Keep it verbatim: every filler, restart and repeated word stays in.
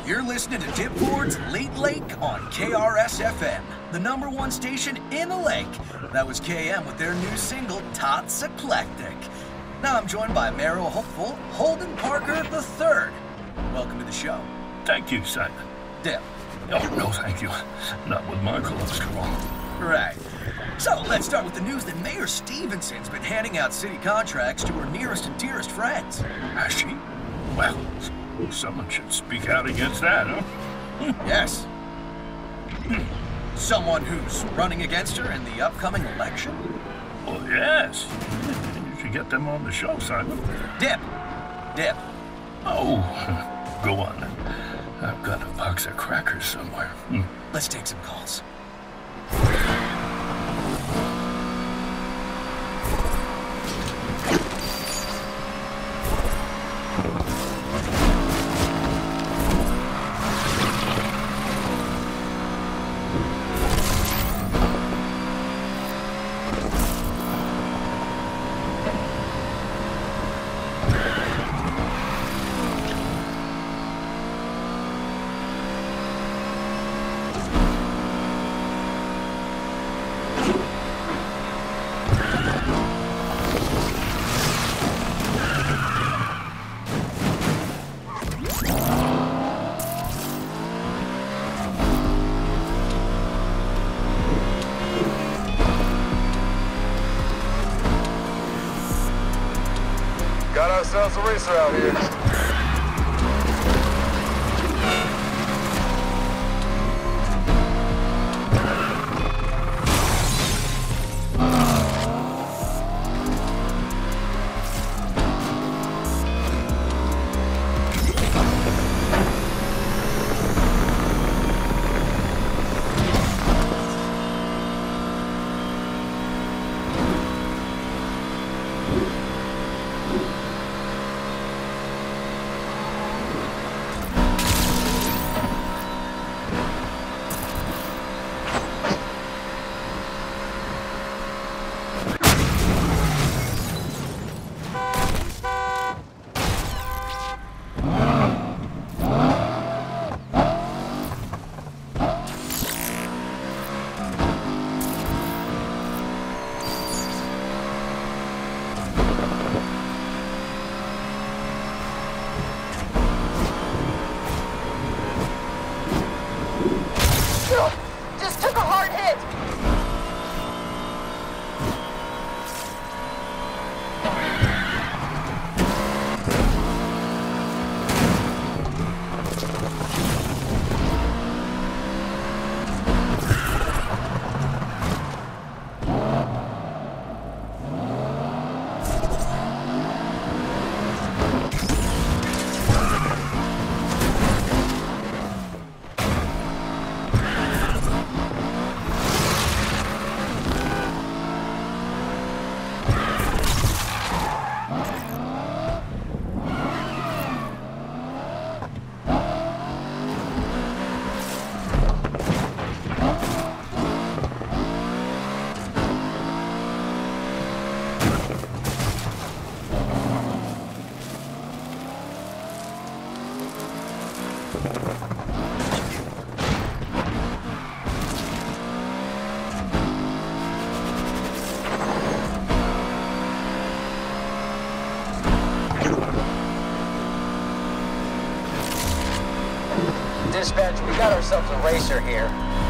You're listening to Dip Ford's Late Lake on K R S F M, the number one station in the lake. That was K M with their new single, Tots Eclectic. Now I'm joined by Mayor Hopeful Holden Parker the third. Welcome to the show. Thank you, Simon. Dip. Oh, no, thank you. Not with my cholesterol. Right. So let's start with the news that Mayor Stevenson's been handing out city contracts to her nearest and dearest friends. Has she? Well, someone should speak out against that, huh? Yes. Someone who's running against her in the upcoming election? Well, yes. You should get them on the show, Simon. Dip. Dip. Oh, go on. I've got a box of crackers somewhere. Hmm. Let's take some calls. Got ourselves a racer out here. Just took a hard hit. Dispatch, we got ourselves a racer here.